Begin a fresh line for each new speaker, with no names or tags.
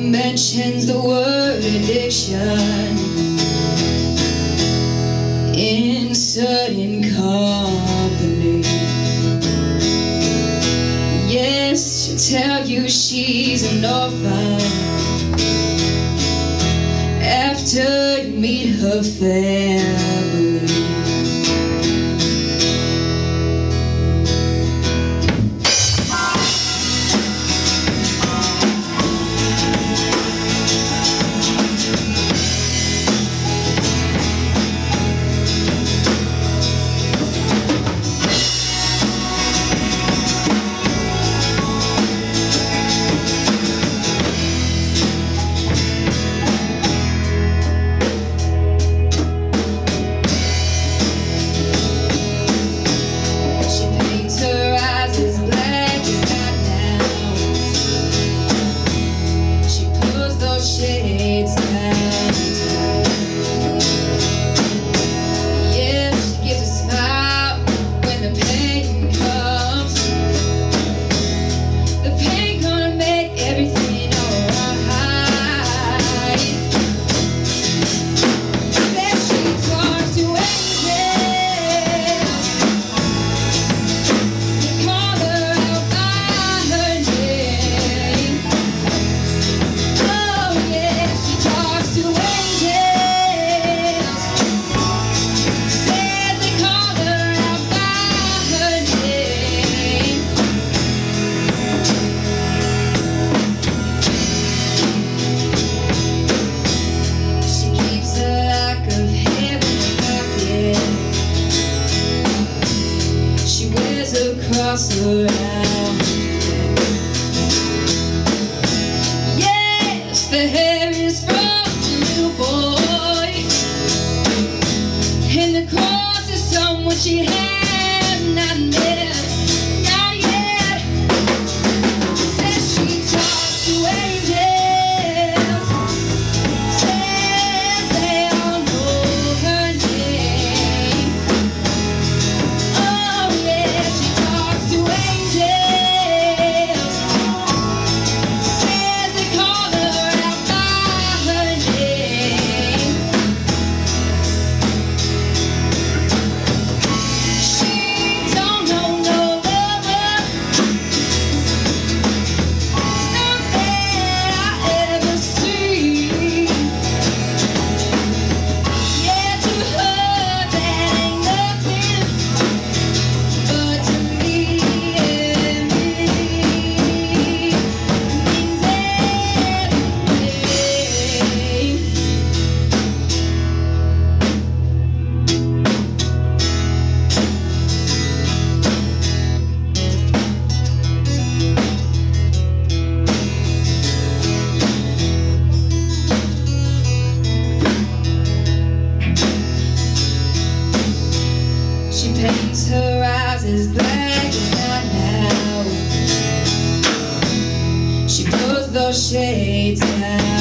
mentions the word addiction in certain company. Yes, she'll tell you she's an orphan after you meet her family. Around. Yes, the hair is from a little boy, and the cross is someone she has not met, not yet. Says she talks to angels, says they all know her name. Oh yeah, she talks to angels. She paints her eyes as black as night now. She pulls those shades down.